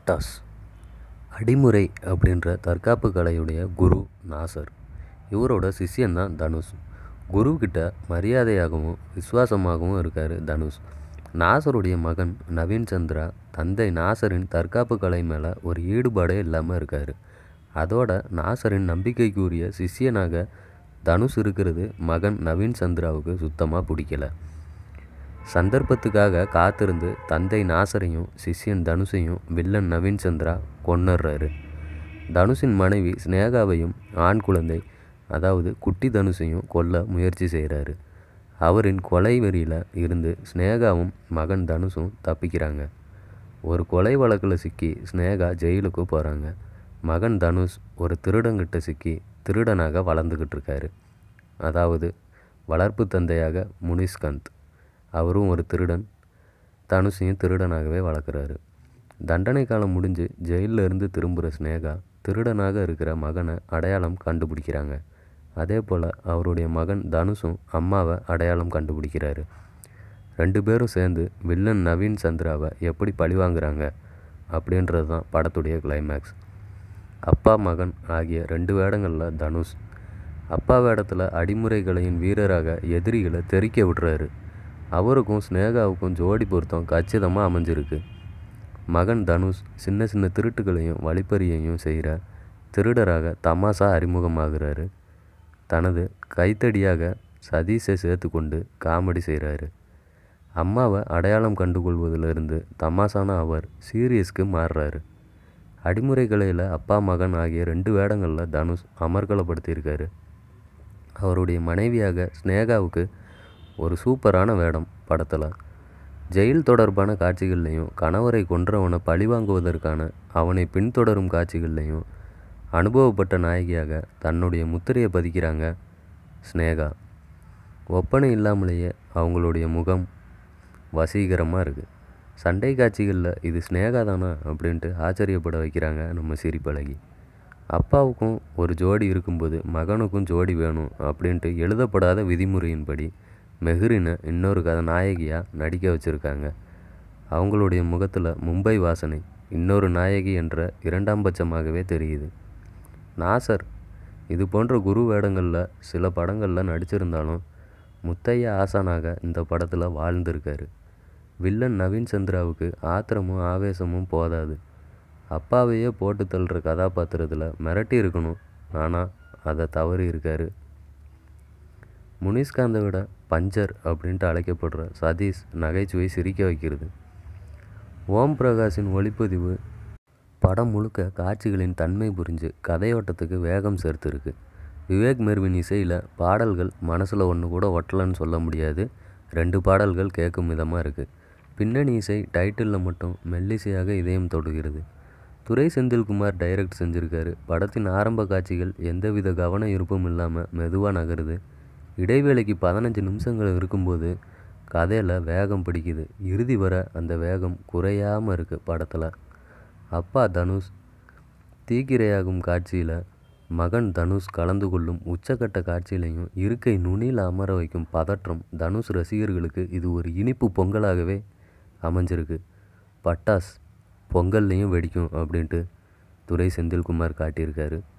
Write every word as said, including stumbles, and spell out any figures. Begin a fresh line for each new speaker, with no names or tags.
பட்டாஸ் அடிமுறை அப்படின்ற தற்காப்பு கலையுடைய குரு நாசர். இவரோட சிஷ்யன் தான் தனுஷ். குருக்கிட்ட மரியாதையாகவும் விசுவாசமாகவும் இருக்கார் தனுஷ். நாசருடைய மகன் நவீன் சந்திரா தந்தை நாசரின் தற்காப்பு கலை மேலே ஒரு ஈடுபாடே இல்லாமல் இருக்கார். அதோட நாசரின் நம்பிக்கைக்குரிய சிஷ்யனாக தனுஷ் இருக்கிறது மகன் நவீன் சந்திராவுக்கு சுத்தமாக பிடிக்கல. சந்தர்ப்பத்துக்காக காத்திருந்து தந்தை நாசரையும் சிஷ்யன் தனுஷையும் வில்லன் நவீன் சந்திரா கொன்னுடுறாரு. தனுஷின் மனைவி ஸ்னேகாவையும் ஆண் குழந்தை அதாவது குட்டி தனுஷையும் கொல்ல முயற்சி செய்கிறாரு. அவரின் கொலை வெறியில் இருந்து ஸ்னேகாவும் மகன் தனுஷும் தப்பிக்கிறாங்க. ஒரு கொலை வழக்கில் சிக்கி ஸ்னேகா ஜெயிலுக்கு போகிறாங்க. மகன் தனுஷ் ஒரு திருடங்கிட்ட சிக்கி திருடனாக வளர்ந்துக்கிட்டு இருக்காரு. அதாவது வளர்ப்பு தந்தையாக முனிஷ்காந்த் அவரும் ஒரு திருடன், தனுஷையும் திருடனாகவே வளர்க்குறாரு. தண்டனை காலம் முடிஞ்சு ஜெயிலில் இருந்து திரும்புகிற ஸ்னேகா திருடனாக இருக்கிற மகனை அடையாளம் கண்டுபிடிக்கிறாங்க. அதே போல் அவருடைய மகன் தனுஷும் அம்மாவை அடையாளம் கண்டுபிடிக்கிறாரு. ரெண்டு பேரும் சேர்ந்து வில்லன் நவீன் சந்திராவை எப்படி பழிவாங்குறாங்க அப்படின்றது தான் படத்துடைய கிளைமேக்ஸ். அப்பா மகன் ஆகிய ரெண்டு வேடங்களில் தனுஷ் அப்பா வேடத்தில் அடிமுறைகளையின் வீரராக எதிரிகளை தெறிக்க விடுறாரு. அவருக்கும் ஸ்னேகாவுக்கும் ஜோடி பொருத்தம் கச்சிதமாக அமைஞ்சிருக்கு. மகன் தனுஷ் சின்ன சின்ன திருட்டுகளையும் வழிப்பறியையும் செய்கிற திருடராக தமாசா அறிமுகமாகிறாரு. தனது கைத்தடியாக சதீஷை சேர்த்து கொண்டு காமெடி செய்கிறாரு. அம்மாவை அடையாளம் கண்டுகொள்வதிலிருந்து தமாசான அவர் சீரியஸ்க்கு மாறுறாரு. அடிமுறை கலையில் அப்பா மகன் ஆகிய ரெண்டு வேடங்களில் தனுஷ் அமர்கலப்படுத்தியிருக்காரு. அவருடைய மனைவியாக ஸ்னேகாவுக்கு ஒரு சூப்பரான வேடம் படத்தில். ஜெயில் தொடர்பான காட்சிகள்லையும் கணவரை கொன்றவனை பழிவாங்குவதற்கான அவனை பின்தொடரும் காட்சிகள்லையும் அனுபவப்பட்ட நாயகியாக தன்னுடைய முத்திரையை பதிக்கிறாங்க ஸ்னேகா. ஒப்பனை இல்லாமலேயே அவங்களுடைய முகம் வசீகரமாக இருக்குது. சண்டை காட்சிகளில் இது ஸ்னேகா தானா அப்படின்ட்டு ஆச்சரியப்பட வைக்கிறாங்க நம்ம சிரிப்பழகி. அப்பாவுக்கும் ஒரு ஜோடி இருக்கும்போது மகனுக்கும் ஜோடி வேணும் அப்படின்ட்டு எழுதப்படாத விதிமுறையின்படி மெஹ்ரினை இன்னொரு கதை நாயகியாக நடிக்க வச்சுருக்காங்க. அவங்களுடைய முகத்தில் மும்பை வாசனை இன்னொரு நாயகி என்ற இரண்டாம் பட்சமாகவே தெரியுது. நாசர் இது போன்ற குரு வேடங்களில் சில படங்களில் நடிச்சிருந்தாலும் முத்தையா ஆசானாக இந்த படத்தில் வாழ்ந்திருக்காரு. வில்லன் நவீன் சந்திராவுக்கு ஆத்திரமும் ஆவேசமும் போதாது. அப்பாவையே போட்டு தள்ளுற கதாபாத்திரத்தில் மிரட்டி இருக்கணும், ஆனால் அதை தவறி இருக்காரு. முனிஷ்காந்தை விட பஞ்சர் அப்படின்ட்டு அழைக்கப்படுற சதீஷ் நகைச்சுவை சிரிக்க வைக்கிறது. ஓம் பிரகாஷின் ஒளிப்பதிவு படம் முழுக்க காட்சிகளின் தன்மை புரிஞ்சு கதையோட்டத்துக்கு வேகம் சேர்த்துருக்கு. விவேக் மெர்வின் இசையில் பாடல்கள் மனசில் ஒன்று கூட ஒட்டலன்னு சொல்ல முடியாது. ரெண்டு பாடல்கள் கேட்கும் விதமாக இருக்குது. பின்னணி இசை டைட்டிலில் மட்டும் மெல்லிசையாக இதயம் தொடுகிறது. துரை செந்தில்குமார் டைரக்ட் செஞ்சுருக்காரு. படத்தின் ஆரம்ப காட்சிகள் எந்தவித கவன இருப்பும் இல்லாமல் மெதுவாக நகருது. இடைவேளைக்கு பதினஞ்சு நிமிஷங்கள் இருக்கும்போது கதையில் வேகம் பிடிக்குது. இறுதி வர அந்த வேகம் குறையாமல் இருக்குது படத்தில். அப்பா தனுஷ் தீக்கிரையாகும் காட்சியில் மகன் தனுஷ் கலந்து கொள்ளும் உச்சக்கட்ட காட்சியிலையும் இருக்கை நுனியில் அமர வைக்கும் பதற்றம் தனுஷ் ரசிகர்களுக்கு இது ஒரு இனிப்பு பொங்கலாகவே அமைஞ்சிருக்கு. பட்டாஸ் பொங்கல்லையும் வெடிக்கும் அப்படின்ட்டு துரை செந்தில்குமார் காட்டியிருக்காரு.